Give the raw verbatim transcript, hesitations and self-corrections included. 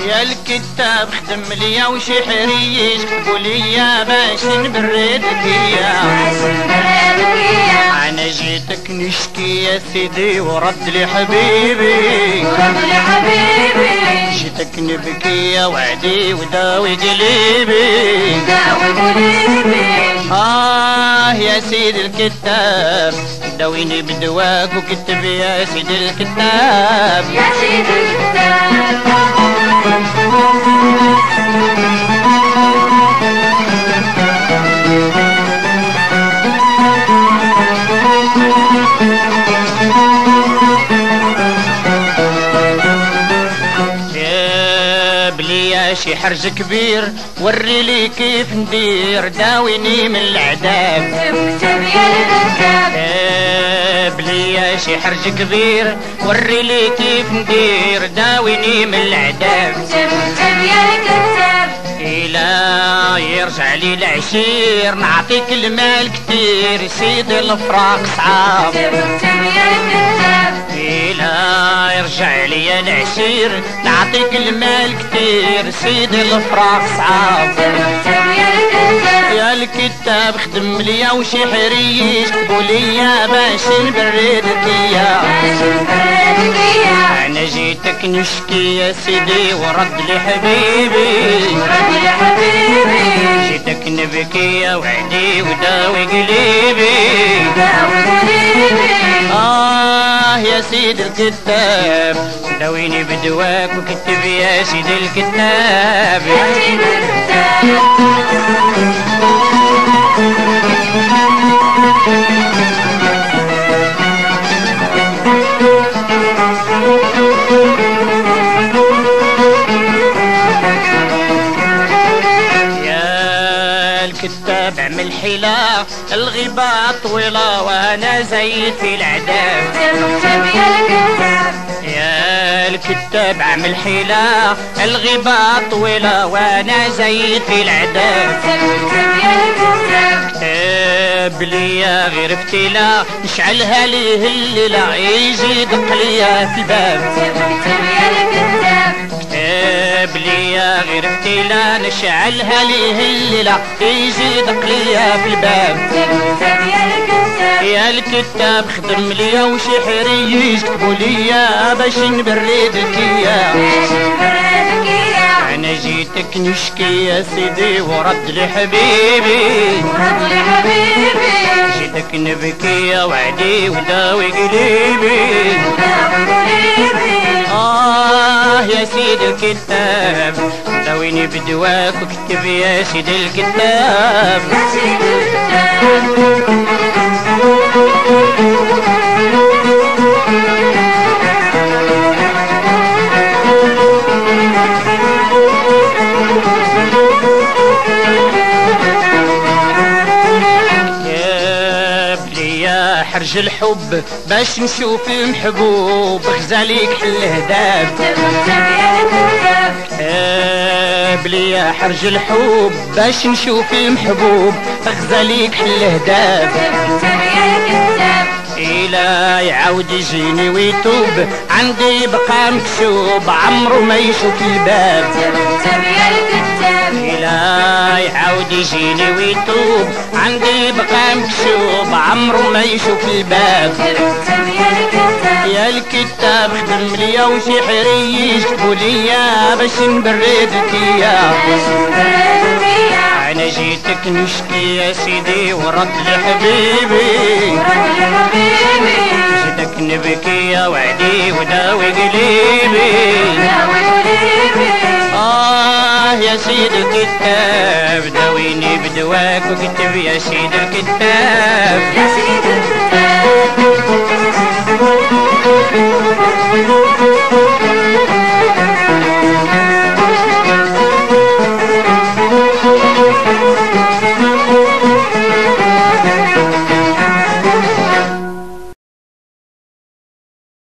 يا الكتاب خدم ليا وشي حريش كتبوا ليا باش نبردك يا انا جيتك نشكي يا سيدي ورد لي حبيبي ورد لي حبيبي جيتك نبكي يا وعدي وداوي قليبي داوي قليبي آه يا سيدي الكتاب داويني بدواك وكتب يا سيدي الكتاب يا سيدي الكتاب شي حرج كبير وري لي كيف ندير داويني من العذاب اكتب يا الكتاب جاب لي شي حرج كبير وري لي كيف ندير داويني من العذاب اكتب يا الكتاب إلا يرجع لي العشير نعطيك المال كتير سيدي الفراق صعاب اكتب يا الكتاب إلا يرجع لي العشير نعطيك المال كتير سيدي الفراق صعاب يا الكتاب خدم ليا وشي حريش كتبوا ليا باش نبردك يا انا جيتك نشكي يا سيدي ورد لي حبيبي ورد لي حبيبي جيتك نبكي يا وعدي وداوي قليبي داوي قليبي آه يا سيدي الكتاب داويني بدواك وكتب يا سيدي الكتاب يا سيدي الكتاب الكتاب عمل حيلة الغيبة طويلة وانا زايد في العذاب اكتب يا الكتاب يا الكتاب عمل حيلة الغيبة طويلة وانا زايد في العذاب اكتب يا الكتاب كتاب ليا غير فتيلة نشعلها ليه الليلة يجي دق ليا في الباب اكتب يا الكتاب كتاب ليا غير فتيلة نشعلها ليه الليلة يجي دق ليا في الباب اكتب يا الكتاب يا الكتاب خدم ليا وشي حريش كتبوا ليا باش نبردك يا باش نبردك يا انا جيتك نشكي يا سيدي ورد لي حبيبي ورد لي حبيبي جيتك نبكي يا وعدي وداوي قليبي داوي قليبي آه يا سيدي الكتاب داويني بدواك وكتب يا سيدي الكتاب يا سيدي الكتاب حرج الحب باش نشوف المحبوب غزاليك حل هداب كتاب ليا حرج الحب باش نشوف المحبوب غزاليك حل هداب إلا يعاود يجيني ويتوب عندي بقى مكشوب عمرو ما يشوف الباب إلا يعاود يجيني ويتوب عندي بقى مكشوب عمرو ما يشوف الباب يا الكتاب خدم ليا وشي حريش كتبوا ليا باش نبردك يا انا جيتك نشكي يا سيدي ورد لي حبيبي جيتك نبكي يا وعدي وداوي قليبي آه يا سيدي الكتاب داويني بدواك وكتب يا سيدي الكتاب يا سيدي الكتاب